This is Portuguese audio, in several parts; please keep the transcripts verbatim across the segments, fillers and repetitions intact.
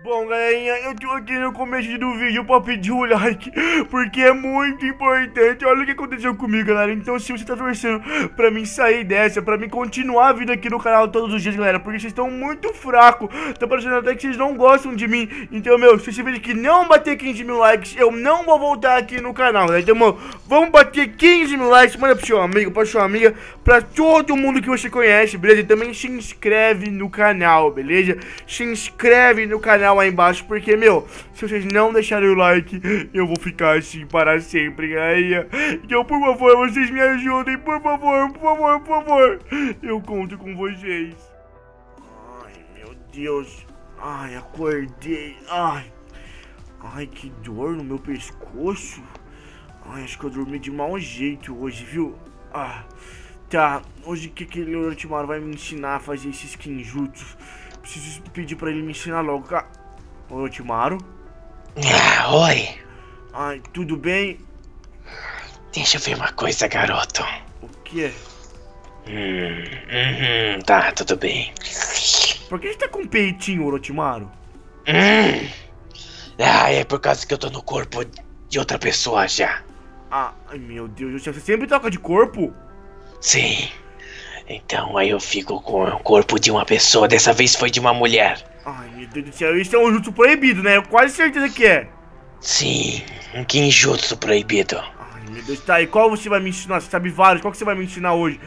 Bom, galerinha, eu tô aqui no começo do vídeo pra pedir o like, porque é muito importante. Olha o que aconteceu comigo, galera. Então, se você tá torcendo pra mim sair dessa, pra mim continuar a vida aqui no canal todos os dias, galera, porque vocês estão muito fracos, tá parecendo até que vocês não gostam de mim. Então, meu, se esse vídeo aqui não bater quinze mil likes, eu não vou voltar aqui no canal, galera. Então, meu, vamos bater quinze mil likes, manda pro seu amigo, pra sua amiga, pra todo mundo que você conhece, beleza? E também se inscreve no canal, beleza? Se inscreve no canal aí embaixo, porque, meu, se vocês não deixarem o like, eu vou ficar assim para sempre, galera. Então, por favor, vocês me ajudem, por favor, por favor, por favor. Eu conto com vocês. Ai, meu Deus. Ai, acordei. Ai, ai, que dor no meu pescoço. Ai, acho que eu dormi de mau jeito hoje, viu? Ah, tá. Hoje que aquele Orochimaru vai me ensinar a fazer esses Kinjutsu. Preciso pedir pra ele me ensinar logo. Orochimaru? Ah, oi. Ai, tudo bem? Deixa eu ver uma coisa, garoto. O quê? Hum, uhum, tá, tudo bem. Por que você tá com peitinho, Orochimaru? Hum. Ah, é por causa que eu tô no corpo de outra pessoa já. Ah, ai, meu Deus, você sempre troca de corpo? Sim. Então aí eu fico com o corpo de uma pessoa, dessa vez foi de uma mulher. Ai, meu Deus do céu, isso é um jutsu proibido, né? Eu quase certeza que é. Sim, um Kinjutsu proibido. Ai, meu Deus, tá, e qual você vai me ensinar? Você sabe vários, qual que você vai me ensinar hoje?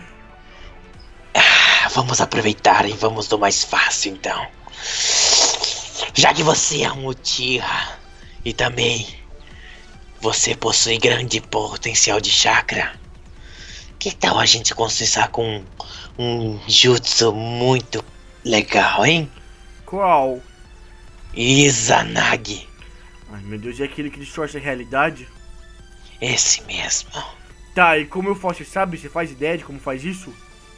Ah, vamos aproveitar e vamos do mais fácil então. Já que você é um Uchiha e também você possui grande potencial de chakra, que tal a gente começar com um jutsu muito legal, hein? Qual? Izanagi. Ai, meu Deus, é aquele que distorce a realidade? Esse mesmo. Tá, e como eu faço, você sabe? Você faz ideia de como faz isso?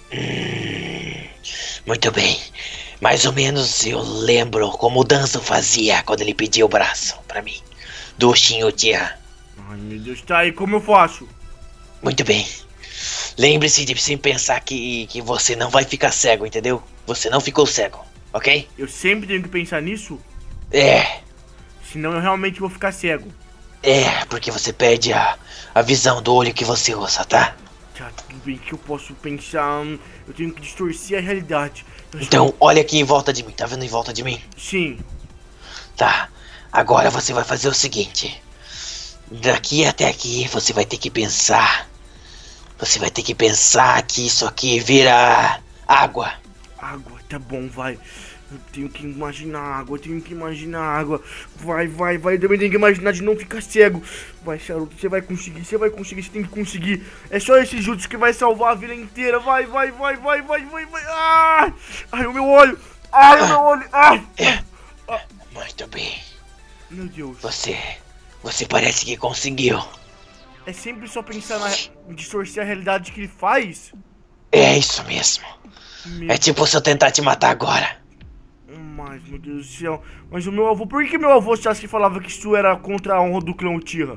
Hum, muito bem. Mais ou menos eu lembro como o Danzo fazia quando ele pedia o braço pra mim, do Shin Uchiha. Ai, meu Deus, tá, e como eu faço? Muito bem. Lembre-se de sempre pensar que, que você não vai ficar cego, entendeu? Você não ficou cego, ok? Eu sempre tenho que pensar nisso? É, Senão eu realmente vou ficar cego. é, porque você perde a, a visão do olho que você usa, tá? Tá, tudo bem que eu posso pensar. hum, Eu tenho que distorcer a realidade. Eu acho Então, que- olha aqui em volta de mim, tá vendo em volta de mim? Sim. Tá, agora você vai fazer o seguinte. Daqui até aqui você vai ter que pensar. Você vai ter que pensar que isso aqui vira água. Água, tá bom, vai. Eu tenho que imaginar água, eu tenho que imaginar água. Vai, vai, vai. Eu também tenho que imaginar de não ficar cego. Vai, Charuto, você vai conseguir, você vai conseguir, você tem que conseguir. É só esse jutsu que vai salvar a vida inteira. Vai, vai, vai, vai, vai, vai, vai. Ai, ai, o meu olho. Ai, o meu olho. Ai. Muito bem. Meu Deus. Você, você parece que conseguiu. É sempre só pensar na em distorcer a realidade que ele faz? É isso mesmo. Meu É tipo se eu tentar te matar agora. Mas, meu Deus do céu. Mas o meu avô, por que meu avô Sasuke falava que isso era contra a honra do clã Uchiha?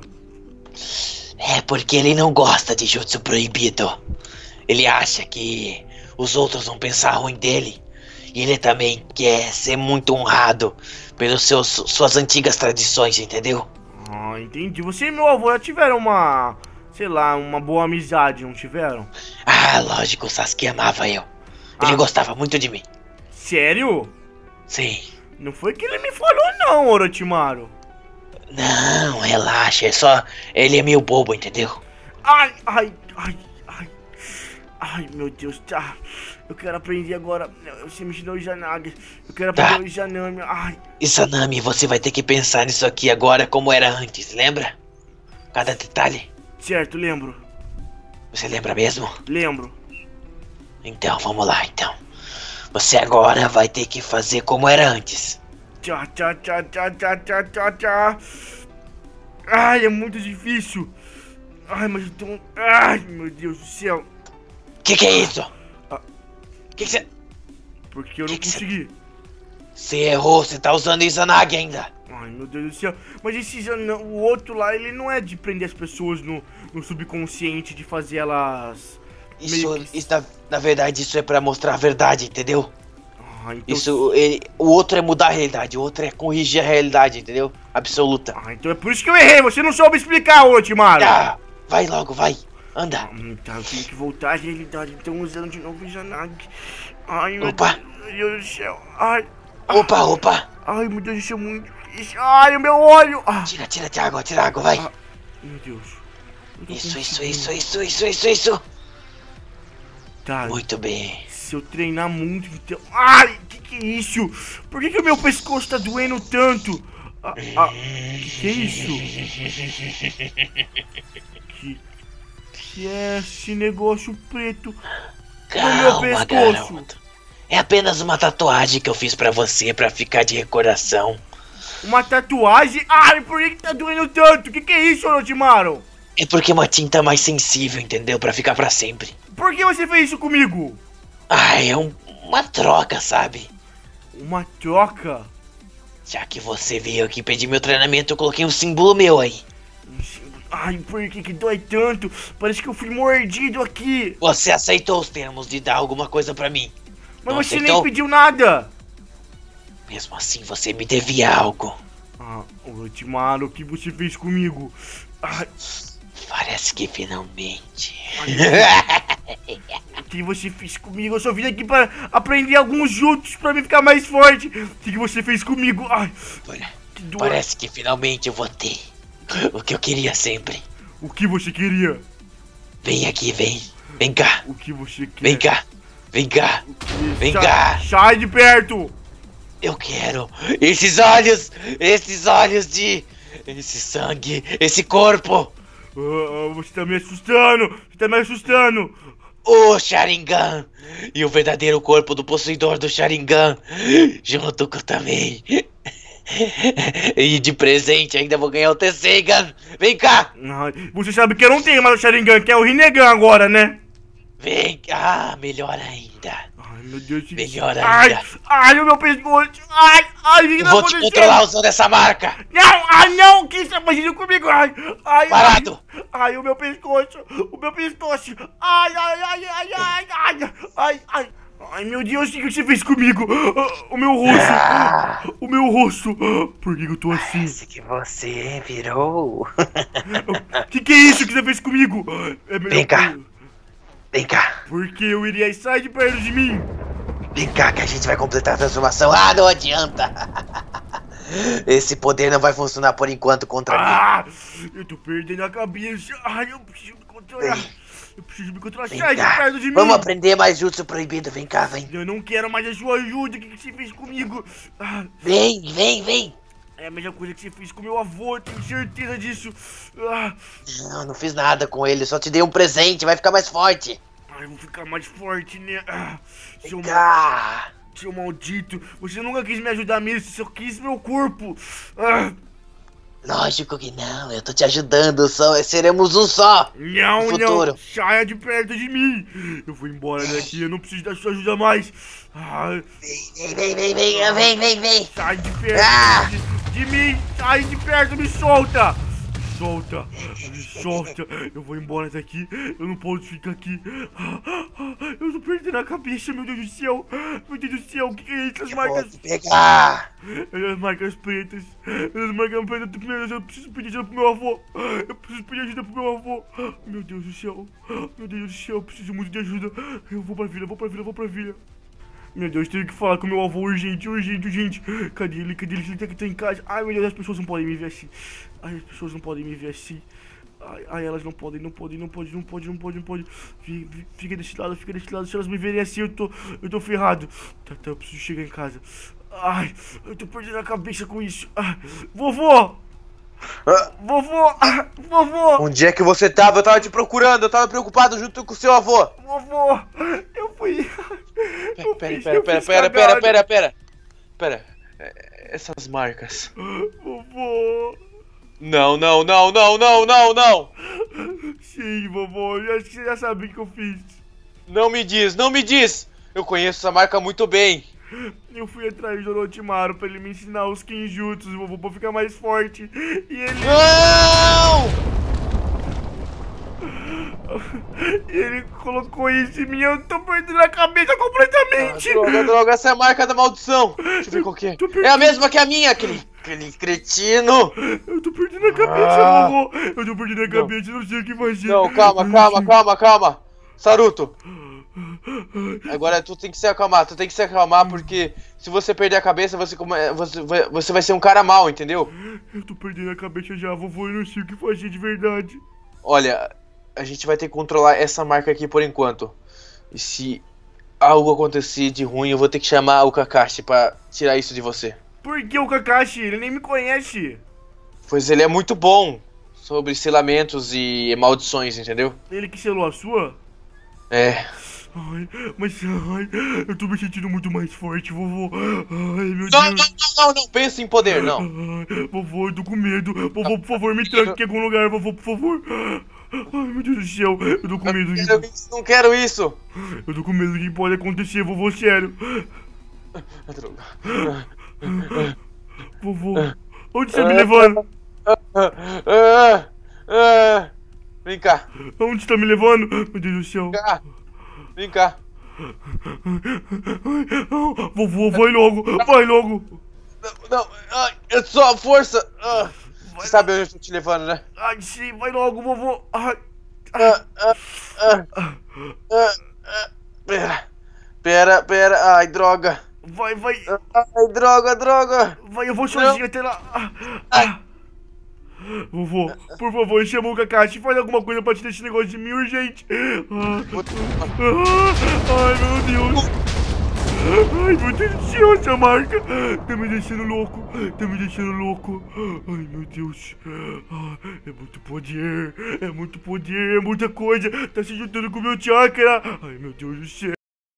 É porque ele não gosta de jutsu proibido. Ele acha que os outros vão pensar ruim dele. E ele também quer ser muito honrado pelas seus, suas antigas tradições, entendeu? Ah, entendi. Você e meu avô já tiveram uma, sei lá, uma boa amizade, não tiveram? Ah, lógico, o Sasuke amava eu. Ele Ah. gostava muito de mim. Sério? Sim. Não foi que ele me falou não, Orochimaru. Não, relaxa, é só... Ele é meio bobo, entendeu? Ai, ai, ai, ai. Ai, meu Deus, tá. Eu quero aprender agora. Você me ensinou o Izanagi. Eu quero aprender Tá. o Izanami. Ai. Izanami, você vai ter que pensar nisso aqui agora como era antes, lembra? Cada detalhe. Certo, lembro. Você lembra mesmo? Lembro. Então, vamos lá, então. Você agora vai ter que fazer como era antes. Tchá, tchá, tchá, tchá, tchá, tchá, tchá, tchá. Ai, é muito difícil. Ai, mas então... Ai, meu Deus do céu. Que que é isso? Ah. Que que você... Porque eu não Que que cê- consegui. Você errou, você tá usando Izanagi ainda. Ai, meu Deus do céu. Mas esse Izan- o outro lá, ele não é de prender as pessoas no, no subconsciente, de fazer elas... Isso, meio que- isso na, na verdade, isso é pra mostrar a verdade, entendeu? Ah, então... Isso, ele, o outro é mudar a realidade, o outro é corrigir a realidade, entendeu? Absoluta. Ah, então é por isso que eu errei, você não soube explicar, Orochimaru. Ah, vai logo, vai. Anda. Hum, tá, eu tenho que voltar à realidade, então usando de novo o Izanagi. Ai, meu Opa. Deus do céu. Ai. Opa, opa. Ai, meu Deus do céu, muito difícil. Ai, o meu olho. Ah. Tira, tira, tira água, tira água, vai. Ah, meu Deus. Isso, isso, isso, isso, isso, isso, isso. Tá. Muito bem. Se eu treinar muito, então... Ai, que que é isso? Por que que o meu pescoço tá doendo tanto? Ah, ah, que que é isso? Que... Que é esse negócio preto no meu Calma, pescoço? garoto. É apenas uma tatuagem que eu fiz pra você, pra ficar de recordação. Uma tatuagem? Ai, por que que tá doendo tanto? Que que é isso, Orochimaru? É porque uma tinta mais sensível, entendeu? Pra ficar pra sempre. Por que você fez isso comigo? Ah, é um, uma troca, sabe? Uma troca? Já que você veio aqui pedir meu treinamento, eu coloquei um símbolo meu aí. Um símbolo- Ai, por que que dói tanto? Parece que eu fui mordido aqui. Você aceitou os termos de dar alguma coisa pra mim. Mas Não você aceitou? nem pediu nada. Mesmo assim, você me devia algo. Ah, Orochimaru, o que você fez comigo? Ai, Parece que finalmente. o que você fez comigo? Eu só vim aqui para aprender alguns jutsus pra me ficar mais forte. O que que você fez comigo? Ai, que dor. Parece que finalmente eu vou ter o que eu queria sempre. O que você queria? Vem aqui, vem. Vem cá. O que você quer? Vem cá. Vem cá. Vem Sai- cá. Sai de perto. Eu quero esses olhos. Esses olhos de... Esse sangue. Esse corpo. Ah, você tá me assustando. Você tá me assustando. O Sharingan. E o verdadeiro corpo do possuidor do Sharingan. Junto com também. E de presente ainda vou ganhar o Tessengan. Vem cá. Ai, você sabe que eu não tenho mais o Sharingan, que é o Rinnegan agora, né? Vem cá. Melhor ainda. Ai, meu Deus do céu. Melhor Ai, ainda. ai, o meu pescoço. Ai, ai, o que que Eu tá vou te acontecendo? controlar usando essa marca. Não, ai, não, o que você tá fazendo comigo? Ai, ai, Parado. Ai, ai, o meu pescoço, o meu pescoço. Ai, ai, ai, ai, ai, ai, ai, ai. Ai, meu Deus, o que que você fez comigo? Ah, O meu rosto, o meu rosto. Por que que eu tô assim? Parece que você virou. O que que é isso que você fez comigo? É melhor Vem cá. que- Vem cá. Porque eu iria sair de perto de mim. Vem cá que a gente vai completar a transformação. Ah, não adianta. Esse poder não vai funcionar por enquanto contra mim. Ah, eu tô perdendo a cabeça. Ai, eu preciso me controlar. Vem. Eu preciso me controlar. Vem Sai de cá. perto de mim. Vamos aprender mais jutsu proibido. Vem cá, vem. Eu não quero mais a sua ajuda. O que que você fez comigo? Ah, Vem, vem, vem. é a mesma coisa que você fez com meu avô. Eu tenho certeza disso. Ah, Não, não fiz nada com ele. Só te dei um presente. Vai ficar mais forte. ai, eu vou ficar mais forte, né? Ah, seu, Vem mal, cá. seu maldito. Você nunca quis me ajudar mesmo. Você só quis meu corpo. Ah, Lógico que não. Eu tô te ajudando. Só, seremos um só. não, No não. futuro. Saia de perto de mim. Eu vou embora daqui. Eu não preciso da sua ajuda mais. Ah, Vem, vem, vem, vem, vem, vem, vem. sai de perto Ah! de, de mim. Sai de perto. Me solta. Me solta. Me solta. Eu vou embora daqui. Eu não posso ficar aqui. Eu tô perdendo a cabeça, meu Deus do céu. Meu Deus do céu. O que que é isso? As Eu vou marcas... te pegar. As marcas pretas. As marcas pretas. Meu Deus, eu preciso pedir ajuda pro meu avô. Eu preciso pedir ajuda pro meu avô. Meu Deus do céu. Meu Deus do céu. Eu preciso muito de ajuda. Eu vou pra vila, eu vou pra vila, eu vou pra vila. Meu Deus, tenho que falar com meu avô urgente, urgente, urgente. Cadê ele? Cadê ele? Ele tem que estar em casa. Ai, meu Deus, as pessoas não podem me ver assim. Ai, as pessoas não podem me ver assim. Ai, ai, elas não podem, não podem, não podem, não podem, não podem, não podem. Fica, fica desse lado, fica desse lado. Se elas me verem assim, eu tô, eu tô ferrado. Tá, tá, eu preciso chegar em casa. Ai, eu tô perdendo a cabeça com isso. Ah, vovô! Ah, Vovô! Ah, vovô! Onde é que você tava? Eu tava te procurando. Eu tava preocupado junto com o seu avô. Vovô! Eu fui... eu Pera, fiz- pera, eu pera, fiz pera, pera, cagada. pera, pera. Pera. É, essas marcas. Vovô! Não, não, não, não, não, não, não. Sim, vovô, eu acho que você já sabe o que eu fiz. Não me diz, não me diz. Eu conheço essa marca muito bem. Eu fui atrás do Orochimaru pra ele me ensinar os Kinjutsus, vovô, pra ficar mais forte. E ele... Não! E ele colocou isso em mim, eu tô perdendo a cabeça completamente. Ah, droga, droga, essa é a marca da maldição. Deixa eu ver qual que é. É a mesma que a minha, aquele, aquele cretino. Eu tô perdendo a cabeça, Ah. vovô. Eu tô perdendo a cabeça, não sei o que fazer. Não, calma, calma, calma, calma. Saruto. Agora tu tem que se acalmar, tu tem que se acalmar porque se você perder a cabeça, você, come... você, vai... você vai ser um cara mau, entendeu? Eu tô perdendo a cabeça já, vovô, eu não sei o que fazer de verdade. Olha, a gente vai ter que controlar essa marca aqui por enquanto. E se algo acontecer de ruim, eu vou ter que chamar o Kakashi pra tirar isso de você. Por que o Kakashi? Ele nem me conhece. Pois ele é muito bom sobre selamentos e maldições, entendeu? Ele que selou a sua? É. Ai, mas ai, eu tô me sentindo muito mais forte, vovô. Ai, meu Não, Deus. não, não, não, não, pensa em poder, não. Ai, vovô, eu tô com medo. Vovô, por favor, me tranque em algum lugar, vovô, por favor. Ai, meu Deus do céu, eu tô com medo. Não quero isso, não quero isso. Eu tô com medo do que pode acontecer, vovô, sério. Droga. Vovô, onde você me levando? Ah, ah, vem cá, Onde você tá me levando? Meu Deus do céu. vem cá, vem cá. Vovô, vai logo, vai logo. Não, não, ai, é só a força. Ah, você sabe onde eu tô te levando, né? Ai, sim, vai logo, vovô. Ai, Ah, ah, ah, ah, ah, pera, pera, pera, ai, droga. vai, vai, Ai, droga, droga. vai, eu vou sozinho até lá. Ah, ah. Vovô, por favor, chama o Kakashi, faz alguma coisa pra tirar esse negócio de mim urgente. Ah, ah, ai, meu Deus. Ai, meu Deus do céu, essa marca tá me deixando louco, tá me deixando louco. Ai, meu Deus. Ah, é muito poder, é muito poder, é muita coisa. Tá se juntando com o meu chakra. Ai, meu Deus do céu.